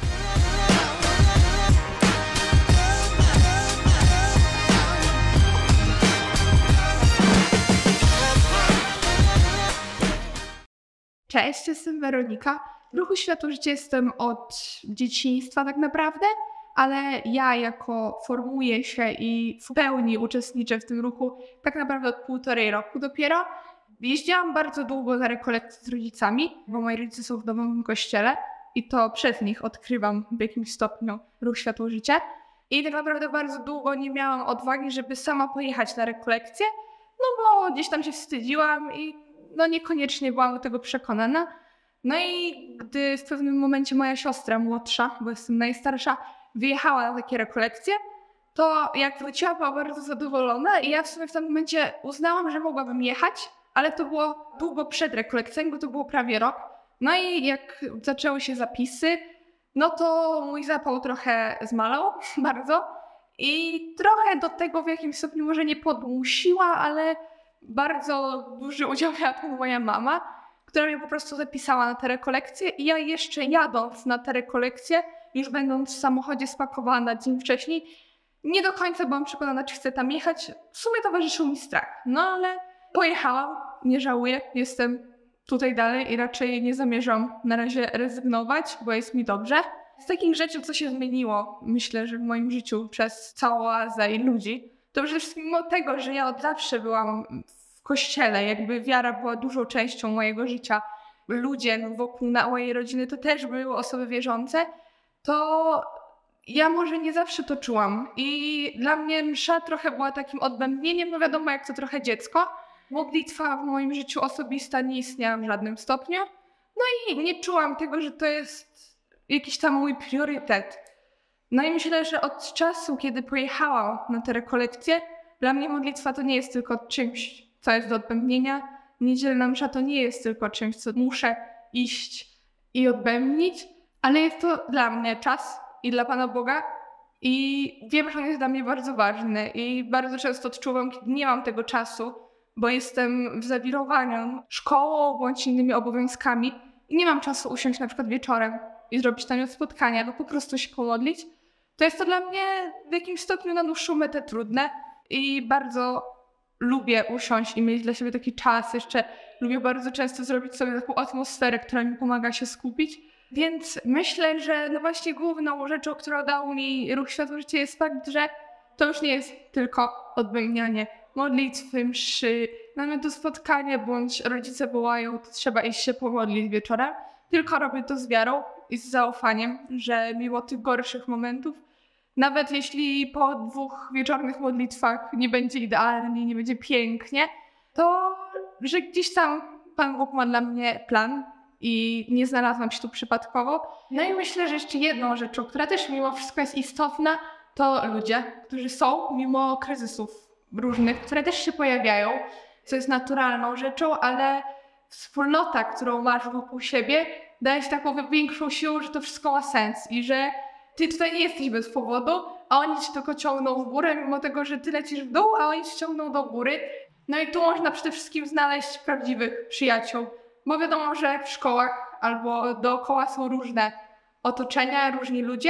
Cześć, jestem Weronika. W ruchu Światło Życie jestem od dzieciństwa tak naprawdę, ale ja formuję się i w pełni uczestniczę w tym ruchu tak naprawdę od 1,5 roku dopiero. Jeździłam bardzo długo na rekolekcje z rodzicami, bo moi rodzice są w domowym kościele i to przez nich odkrywam w jakimś stopniu ruch Światło Życie. I tak naprawdę bardzo długo nie miałam odwagi, żeby sama pojechać na rekolekcję, no bo gdzieś tam się wstydziłam i niekoniecznie byłam do tego przekonana. No i gdy w pewnym momencie moja siostra młodsza, bo jestem najstarsza, wyjechała na takie rekolekcje, to jak wróciła, była bardzo zadowolona i ja w sumie w tym momencie uznałam, że mogłabym jechać, ale to było długo przed rekolekcją, bo to było prawie rok. No i jak zaczęły się zapisy, no to mój zapał trochę zmalał bardzo i trochę do tego w jakimś stopniu może nie podmusiła, ale bardzo duży udział miała tu moja mama, która mnie po prostu zapisała na te rekolekcje i ja jeszcze jadąc na te rekolekcje, już będąc w samochodzie spakowana dzień wcześniej, nie do końca byłam przekonana, czy chcę tam jechać. W sumie towarzyszył mi strach, no ale pojechałam, nie żałuję, jestem tutaj dalej i raczej nie zamierzam na razie rezygnować, bo jest mi dobrze. Z takich rzeczy, co się zmieniło, myślę, że w moim życiu przez całą oazę i ludzi, to przede wszystkim mimo tego, że ja od zawsze byłam w kościele, jakby wiara była dużą częścią mojego życia, ludzie wokół mojej rodziny to też były osoby wierzące, to ja może nie zawsze to czułam i dla mnie msza trochę była takim odbębnieniem, no wiadomo jak to trochę dziecko. Modlitwa w moim życiu osobista nie istniała w żadnym stopniu, no i nie czułam tego, że to jest jakiś tam mój priorytet. No i myślę, że od czasu, kiedy pojechałam na te rekolekcje, dla mnie modlitwa to nie jest tylko czymś, co jest do odbębnienia. Niedzielna msza to nie jest tylko czymś, co muszę iść i odbębnić, ale jest to dla mnie czas i dla Pana Boga i wiem, że on jest dla mnie bardzo ważny i bardzo często odczuwam, kiedy nie mam tego czasu, bo jestem w zawirowaniu szkołą bądź innymi obowiązkami i nie mam czasu usiąść na przykład wieczorem i zrobić tam spotkania, no po prostu się pomodlić. To jest to dla mnie w jakimś stopniu na dłuższą metę trudne i bardzo lubię usiąść i mieć dla siebie taki czas. Jeszcze lubię bardzo często zrobić sobie taką atmosferę, która mi pomaga się skupić. Więc myślę, że właśnie główną rzeczą, którą dał mi ruch Światło Życie jest fakt, że to już nie jest tylko odbębnianie modlitwy, mszy, mamy to spotkanie, bądź rodzice wołają, to trzeba iść się pomodlić wieczorem. Tylko robię to z wiarą i z zaufaniem, że mimo tych gorszych momentów, nawet jeśli po 2 wieczornych modlitwach nie będzie idealnie, nie będzie pięknie, to że gdzieś tam Pan Bóg ma dla mnie plan i nie znalazłam się tu przypadkowo. No i myślę, że jeszcze jedną rzeczą, która też mimo wszystko jest istotna, to ludzie, którzy są mimo kryzysów różnych, które też się pojawiają, co jest naturalną rzeczą, ale wspólnota, którą masz wokół siebie, daje ci taką większą siłę, że to wszystko ma sens i że ty tutaj nie jesteś bez powodu, a oni ci tylko ciągną w górę, mimo tego, że ty lecisz w dół, a oni ci ciągną do góry. No i tu można przede wszystkim znaleźć prawdziwych przyjaciół, bo wiadomo, że w szkołach albo dookoła są różne otoczenia, różni ludzie,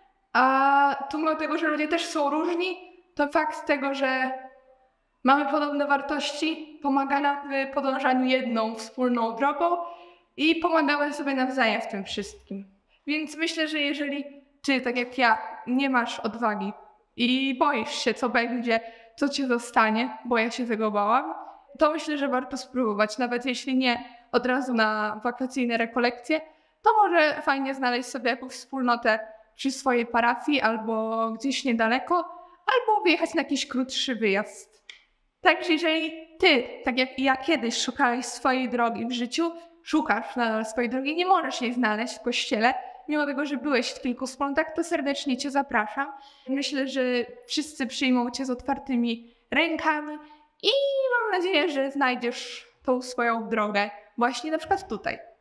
a tu mimo tego, że ludzie też są różni, to fakt tego, że mamy podobne wartości, pomaga nam w podążaniu jedną wspólną drogą i pomagamy sobie nawzajem w tym wszystkim. Więc myślę, że jeżeli ty, tak jak ja, nie masz odwagi i boisz się, co będzie, co cię zostanie, bo ja się tego bałam, to myślę, że warto spróbować. Nawet jeśli nie od razu na wakacyjne rekolekcje, to może fajnie znaleźć sobie jakąś wspólnotę przy swojej parafii albo gdzieś niedaleko, albo wyjechać na jakiś krótszy wyjazd. Także jeżeli ty, tak jak i ja kiedyś szukałeś swojej drogi w życiu, szukasz nadal swojej drogi, nie możesz jej znaleźć w kościele, mimo tego, że byłeś w kilku wspólnotach, to serdecznie cię zapraszam. Myślę, że wszyscy przyjmą cię z otwartymi rękami i mam nadzieję, że znajdziesz tą swoją drogę właśnie na przykład tutaj.